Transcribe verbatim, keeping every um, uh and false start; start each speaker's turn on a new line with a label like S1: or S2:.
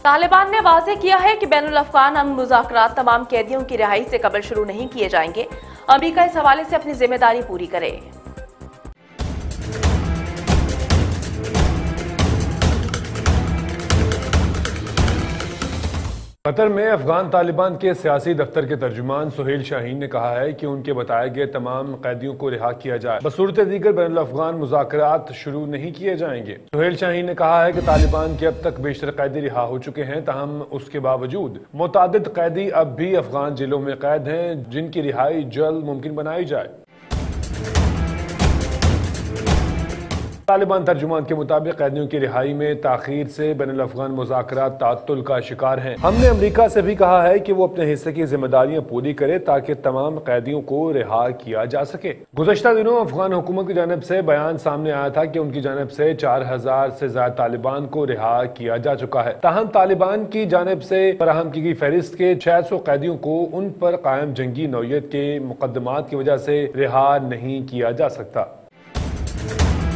S1: तालिबान ने वाज़ेह किया है कि बैनुल अफ़गान अमन मुज़ाकरात तमाम कैदियों की रिहाई से कबल शुरू नहीं किए जाएंगे। अमेरिका इस हवाले से अपनी जिम्मेदारी पूरी करे।
S2: कतर में अफगान तालिबान के सियासी दफ्तर के तर्जुमान सुहेल शाहीन ने कहा है कि उनके बताए गए तमाम कैदियों को रिहा किया जाए, बसूरत दीगर बैनुल अफगान मुज़ाकरात शुरू नहीं किए जाएंगे। सुहेल शाहीन ने कहा है कि तालिबान के अब तक बेशतर कैदी रिहा हो चुके हैं, ताहम उसके बावजूद मुतादिद कैदी अब भी अफगान जेलों में कैद हैं, जिनकी रिहाई जल्द मुमकिन बनाई जाए। तालिबान तर्जुमान के मुताबिक कैदियों की रिहाई में ताखीर से बैनुल अफगान मुज़ाकरात ताअत्तुल का शिकार हैं। हमने अमेरिका से भी कहा है कि वो अपने हिस्से की जिम्मेदारियां पूरी करे ताकि तमाम कैदियों को रिहा किया जा सके। गुज़श्ता दिनों अफगान हुकूमत की जानिब से बयान सामने आया था कि उनकी जानिब से चार हजार से ज्यादा तालिबान को रिहा किया जा चुका है। ताहम तालिबान की जानिब से फराहम की गई फहरिस्त के छह सौ कैदियों को उन पर कायम जंगी नौयत के मुकदमात की वजह से रिहा नहीं किया जा सकता।